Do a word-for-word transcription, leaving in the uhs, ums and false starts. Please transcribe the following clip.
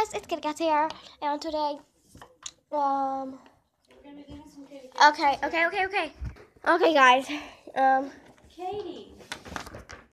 guys, it's Kit Kat here, and today, um, okay, okay, okay, okay, okay, guys, um, Katie.